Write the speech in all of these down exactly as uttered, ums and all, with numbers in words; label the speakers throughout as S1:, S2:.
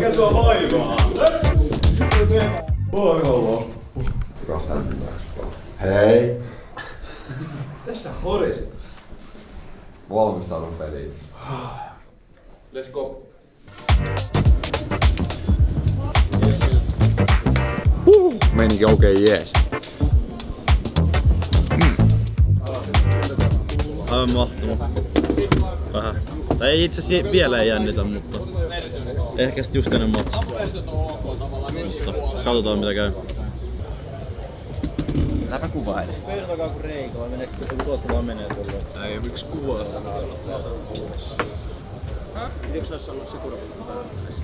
S1: Mikä sua vaivaa? Voi olla.
S2: Hei!
S1: Tässä horisit.
S2: Valmistaudun peliin.
S1: Let's go.
S2: Huh, menikin okei okay, jees.
S3: Mm. Aivan mahtavaa. Vähän. Tai ei itse asiassa vielä ei jännitä, mutta ehkä sit just ennen matsi. Katsotaan mitä käy.
S4: Läpä kuvaa edes.
S3: Kertokaa kun Reiko vai meneekö joku tuotto vaan menee tuolla?
S1: Ei miksi kuvaa sitä?
S3: Pitikö näissä olla se kurva?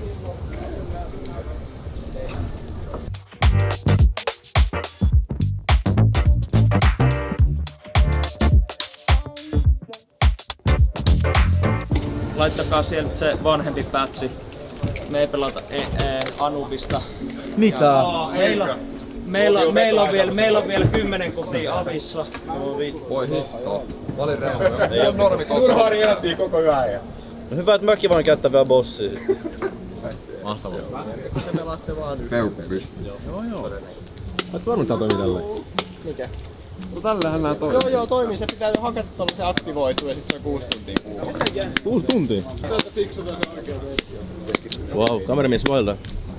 S3: Laittakaa sieltä se vanhempi pätsi. Me ei pelata e e Anubista.
S4: Mitä?
S3: Meillä, meillä, meillä, on vielä, meillä on vielä kymmenen kotia avissa.
S2: Voi hittoa. Mä olin reunoilla. Ei oo normi totta.
S1: Turhaan jäätiin koko yön.
S3: No hyvä, että mäkin voin käyttää vielä bossia.
S4: Mahtavaa.
S1: Te pelaatte vaan nyt.
S2: Peukku pisti.
S4: Joo joo.
S5: Oot varmaan tää toimii tälleen?
S1: Mikä?
S5: No tällähän nää toimii.
S1: Joo joo toimii, se pitää hakata tuolla se aktivoituu ja sit se on kuusi tuntia kuuluu.
S5: Kuusi tuntia?
S1: Täältä fiksataan se oikein versio.
S5: Wow, kameramies vailtaa.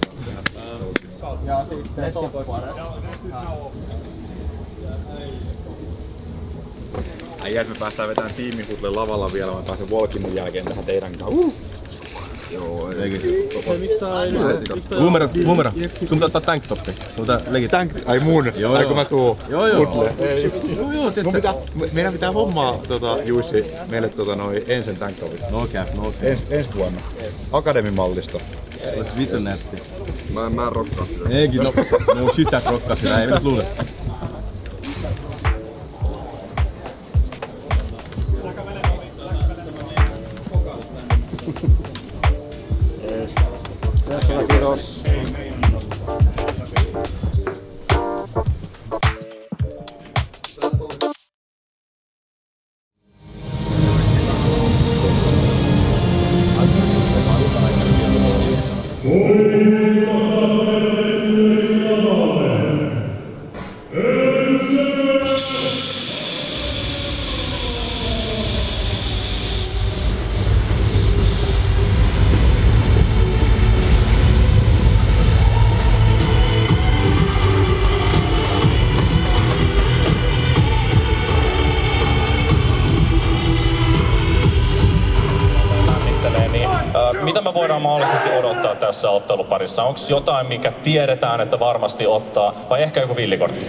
S1: Ja sitten software.
S6: Äijät, me päästään vetämään tiimihudle lavalla vielä, mä pääsen Walkinin jälkeen tähän teidän kanssa. Uh!
S2: Joo, ei.
S3: Hei, miksi tää ei nyt?
S5: Boomer, boomer. Sun pitää ottaa tanktoppi. Sun pitää legit.
S6: Tank... Ai mun?
S5: Joo,
S6: Ai
S5: joo.
S6: kun mä tuun
S5: Joo joo.
S6: hudle. Ei.
S5: Joo joo, tiedät
S6: Mun
S5: sä.
S6: pitää, meidän pitää hommaa tota, Jussi meille tota, noi ensin tanktopit.
S5: No cap, no cap.
S6: Ens, ensi vuonna. Akademimallista.
S5: Ois vittu nätti.
S2: Mä en, mä en rokkaa sitä.
S5: Eikin no. No shit sä et rokkaa sitä, ei mitäs luulet?
S1: Tässä on kiitos.
S7: Mitä me voidaan mahdollisesti odottaa tässä otteluparissa? Onko jotain, mikä tiedetään, että varmasti ottaa, vai ehkä joku villikortti?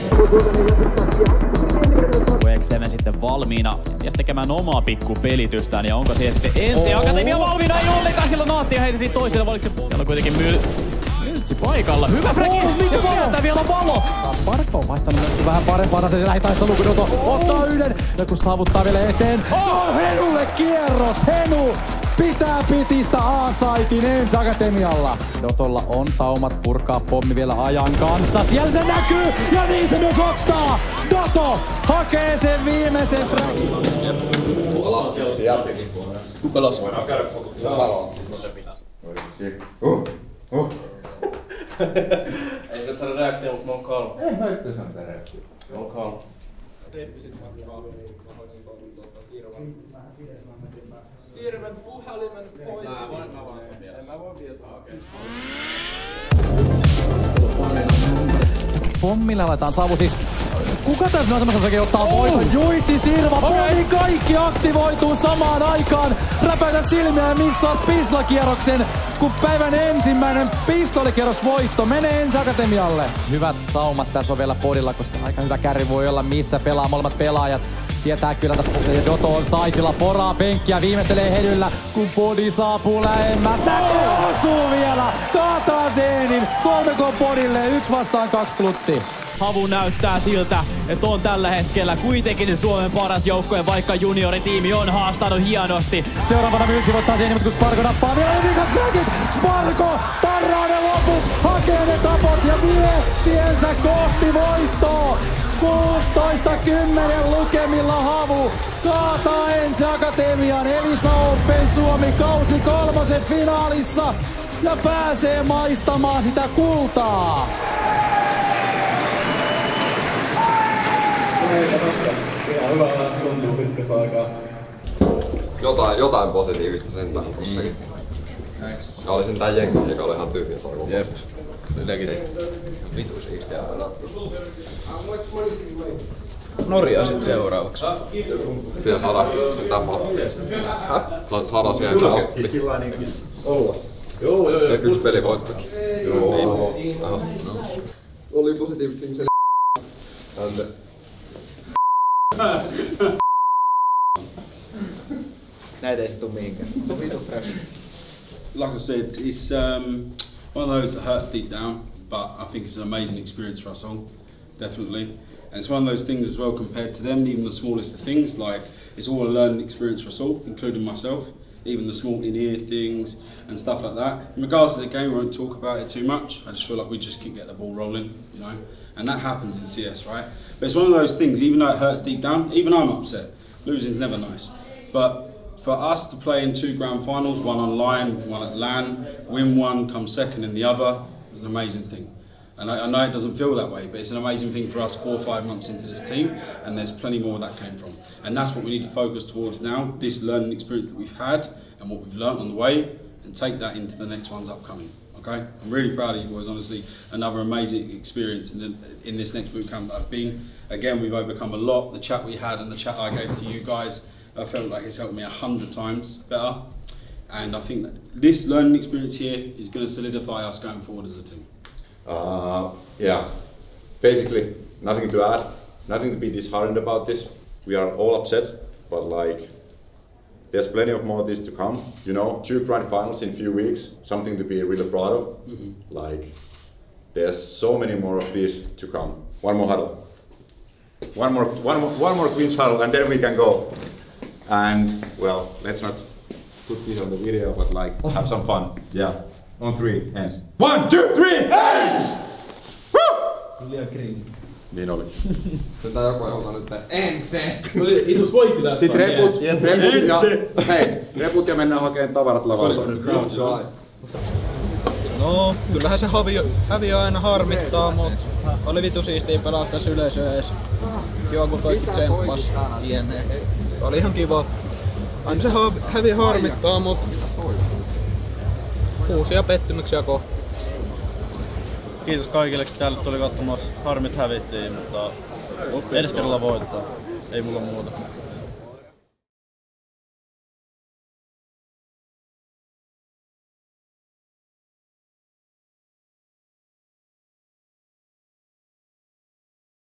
S4: X seitsemän sitten valmiina ja tekemään omaa pikku pelitystään. Ja onko siellä sitten ensi akatemia valmiina? Ei ollenkaan, sillä naattia heitettiin toiselle. Valiko se... Täällä on kuitenkin myl... Myltsi paikalla. Hyvä Freki! Oh, ja sieltä vielä valo!
S8: Parko on vaihtanut myöskin vähän parempaa se lähitaisteluun, kun Doto ottaa yhden. Ja kun saavuttaa vielä eteen. Se on Henulle kierros! Henu pitää pitistä A-saitin ensi akatemialla. Dotolla on saumat purkaa pommi vielä ajan kanssa. Siellä se näkyy ja niin se myös ottaa. Doto hakee sen viimeisen Frekin.
S3: Kuka laskee?
S7: No se pitäisi.
S2: Uh, uh.
S3: Ei nyt saada reaktio, mutta mä oon kalma.
S2: Ei mä yhtään saanut reaktio.
S3: Mä oon kalma.
S1: Siirrymän puhelimen pois. Mä voin, mä voin vielä. Mä voin vielä. Okei.
S8: Pommille aletaan savu siis. Kuka tässä on semmoisen ottaa oh. voiton? Juissi, Sirva, okay. Pommi, kaikki aktivoituu samaan aikaan. Räpäytä silmiä ja missaat pislakierroksen, kun päivän ensimmäinen pistolikierros voitto menee ensi akatemialle. Hyvät saumat tässä on vielä podilla, koska aika hyvä kärri voi olla missä pelaa molemmat pelaajat. Tietää kyllä, että Doto on saitilla, poraa penkkiä, viimeistelee hedyllä, kun podi saapuu lähemmän. Näkee osuu vielä, kaataa Zeenin, kolme K podille, yksi vastaan kaksi klutsi.
S4: Havu näyttää siltä, että on tällä hetkellä kuitenkin Suomen paras joukkue, vaikka junioritiimi on haastanut hienosti.
S8: Seuraavana Myltsi ottaa Zeenin, mutta kun Sparko nappaa vielä Enikat Frekit, Sparko tarraa ne loput, hakee ne tapot ja vie tiensä kohti voittoa. kuusitoista kymmenen lukemilla Havu kaataa ensi akatemian Elisa Open Suomi kausi kolmosen finaalissa. ja pääsee maistamaan sitä kultaa.
S2: Jotain, jotain positiivista sentään tossakin. Ja oli sentään jengi, joka oli ihan tyhjä toi.
S5: Jep. Se
S2: vitu siistiä pelattu.
S5: Norja sit seuraavaksi.
S2: Siellä saadaan sentään mappi. Saadaan siellä mappi. Joo, joo, joo. Yksi peli voittokin. Joo. Oli positiivisesti se Ante.
S9: Näitä ei sit tuu mihinkään.
S10: Like I said, it's um, one of those that hurts deep down, but I think it's an amazing experience for us all, definitely. And it's one of those things as well compared to them, even the smallest of things, like it's all a learning experience for us all, including myself, even the small in-ear things and stuff like that. In regards to the game, we won't talk about it too much. I just feel like we just can get the ball rolling, you know, and that happens in C S, right? But it's one of those things, even though it hurts deep down, even I'm upset. Losing's never nice. But for us to play in two grand finals, one online, one at LAN, win one, come second in the other, was an amazing thing. And I, I know it doesn't feel that way, but it's an amazing thing for us four or five months into this team, and there's plenty more where that came from. And that's what we need to focus towards now, this learning experience that we've had and what we've learned on the way, and take that into the next ones upcoming. Okay? I'm really proud of you boys, honestly. Another amazing experience in, the, in this next boot camp that I've been. Again, we've overcome a lot. The chat we had and the chat I gave to you guys, I felt like it's helped me a hundred times better. And I think that this learning experience here is going to solidify us going forward as a team.
S6: Uh, yeah, basically nothing to add, nothing to be disheartened about this. We are all upset, but like there's plenty of more of this to come. You know, two grand finals in a few weeks, something to be really proud of. Mm-hmm. Like there's so many more of this to come. One more huddle, one more, one more, one more Queen's huddle, and then we can go. And well, let's not put this on the video, but like have some fun. Yeah. On three, hands. One, two, three, hands! Woo! Niin oli.
S2: Sentään joku joutaa nyt ensin.
S1: Itus voitti tästä.
S6: Sitten reput, reput ja, hei, reput ja mennään hakemaan tavarat lavalta.
S11: No, kyllähän se häviö, häviö aina harmittaa, mut oli vitu siistiä pelata tässä yleisöä ees. Kiva kun kaikki tsemppas, jne. Oli ihan kiva. Aina se häviö harmittaa, mut uusia pettymyksiä kohti.
S3: Kiitos kaikille, kun täällä tuli katsomassa. Harmit hävittiin, mutta ensi kerralla voittaa. Ei mulla muuta.